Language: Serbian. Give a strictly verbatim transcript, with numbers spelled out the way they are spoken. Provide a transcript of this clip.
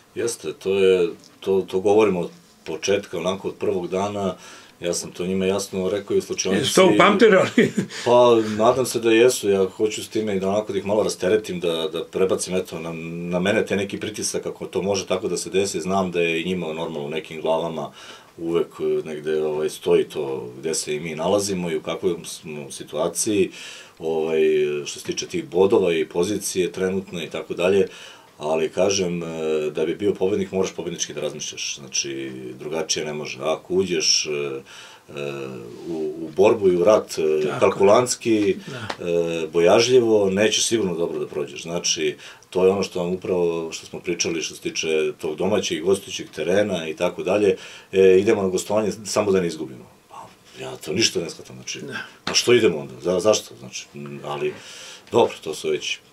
Jeste, to je, to, to govorimo od početka, onako od prvog dana, ja sam to njima jasno rekao i u slučajnici. Jesu to upamtirali? Pa, nadam se da jesu, ja hoću s time i da onako da ih malo rasteretim, da, da prebacim, eto, na, na mene te neki pritisak, ako to može tako da se desi, znam da je i njima normalno u nekim glavama uvek negde ovaj, stoji to gde se i mi nalazimo i u kakvoj smo situaciji, ovaj, što se tiče tih bodova i pozicije trenutne i tako dalje, ali kažem, da bi bio pobednik moraš pobednički da razmišljaš, znači drugačije ne može. Ako uđeš u, u borbu i u rat kalkulantski, bojažljivo, nećeš sigurno dobro da prođeš. Znači, to je ono što vam upravo, što smo pričali, što se tiče tog domaćeg i gostujućeg terena i tako dalje, idemo na gostovanje samo da ne izgubimo. Ja to ništa ne shvatam, znači, a što idemo onda, zašto, znači, ali, dobro, to su već